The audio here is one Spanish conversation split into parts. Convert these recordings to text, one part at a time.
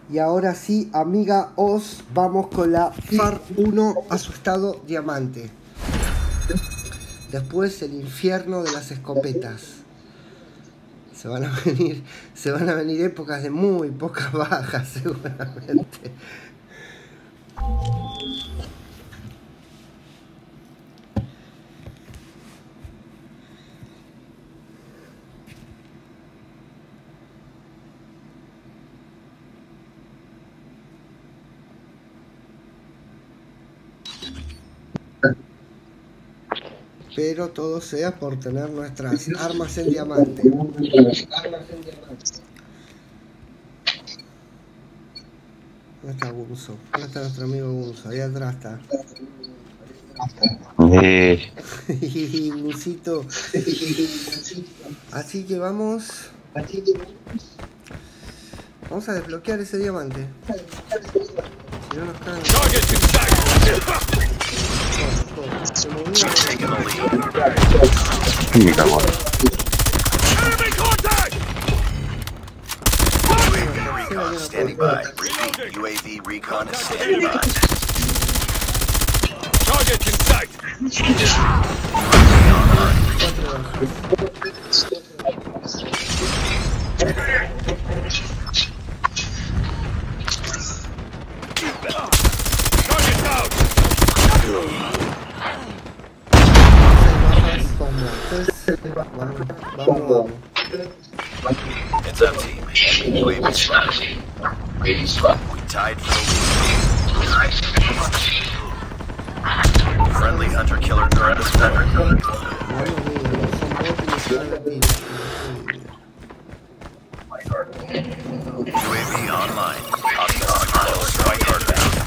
Y ahora sí, amiga Oz, vamos con la Ffar 1 a su estado diamante. Después el infierno de las escopetas. Se van a venir épocas de muy pocas bajas, seguramente. Pero todo sea por tener nuestras armas en diamante. ¿Dónde está Gunso? ¿Dónde está nuestro amigo Gunso? Ahí atrás está. Gunsito. Así que vamos a desbloquear ese diamante. Si no nos caen. Me cago. Standing by. UAV recon is standing by. Target in sight. Target out. Vamos. It's up, team. UAV spotted. We tied for the lead. Friendly hunter-killer drone is better. UAV online. Hostile strike hard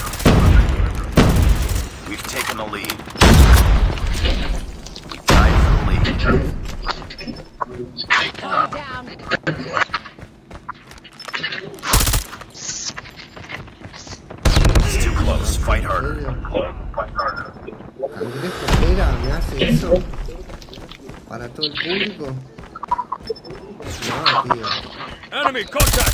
down. We've taken the lead. We tied for the lead. It's too close. Fight harder. Andrés Copera me hace eso para todo el público. No, tío. Enemy contact.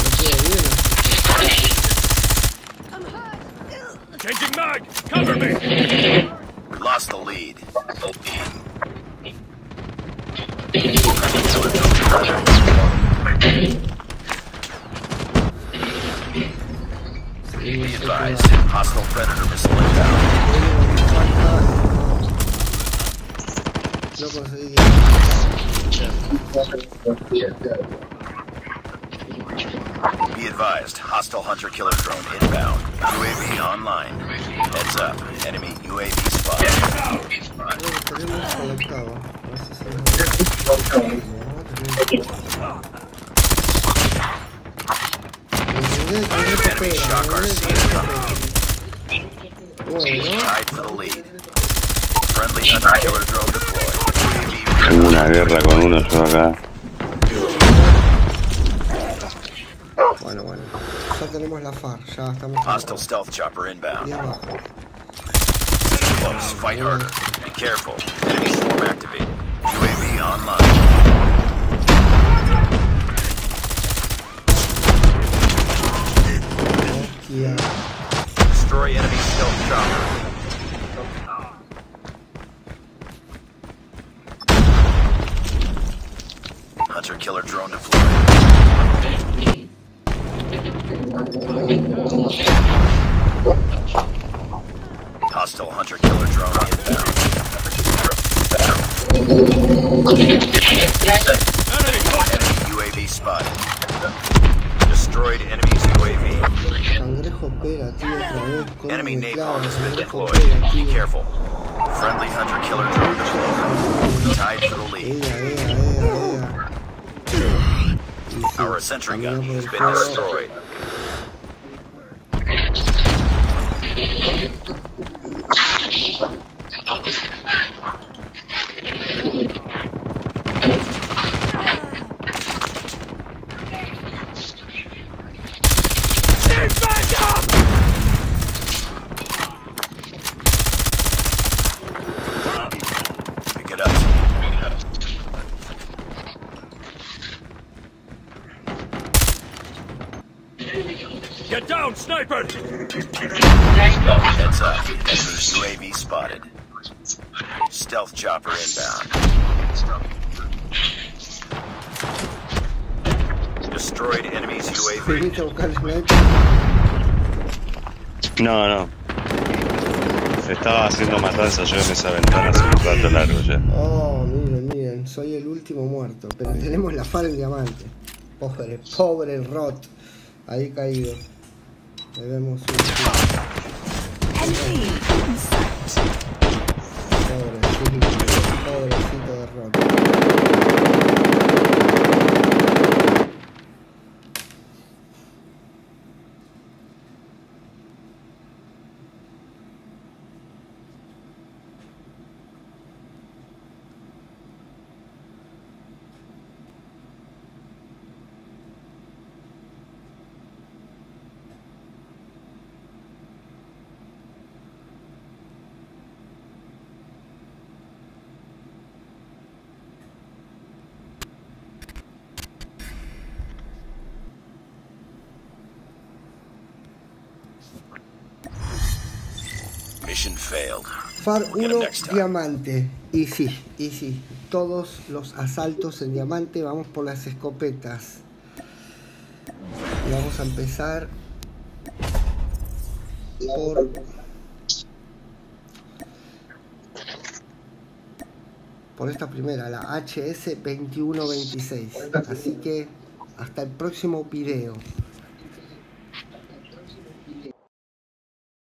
Changing mag. Cover me. We lost the lead. Be advised, hostile predator missile inbound. Be advised, hostile hunter-killer drone inbound. UAV online. Heads up, enemy UAV spotted. Enemy shock RC incoming. Tied for the lead. Friendly hunter-killer drone deployed. Tengo una guerra con uno yo acá. Bueno. Ya tenemos la Ffar. Ya estamos. Hostile stealth chopper inbound. Y abajo. Close. Fight harder. Be careful. Enemy swarm activated. UAV online. Yeah. Destroy enemy stealth chopper. Hunter-killer drone deployed. Hostile hunter-killer drone inbound. Enemy UAV spotted. Destroyed enemy's UAV. Enemy napalm has been deployed. Be careful. Friendly hunter-killer drone deployed. Tied for the lead. Our sentry gun has been destroyed. Pick it up. Get down, sniper! Heads up. Enemy UAV spotted. Stealth chopper inbound. Destroyed enemy's UAV. Venite a buscar el sniper. No, no. Se estaba haciendo matanza yo en esa ventana hace un rato largo ya. Oh, miren, miren, soy el último muerto, pero tenemos la Ffar en diamante. Pobre Rot, ahí caído. Le vemos un pobrecito de Rot. Mission failed. Ffar 1 diamante. Y sí, todos los asaltos en diamante. Vamos por las escopetas. Y vamos a empezar por esta primera, la HS 2126. Así que hasta el próximo video.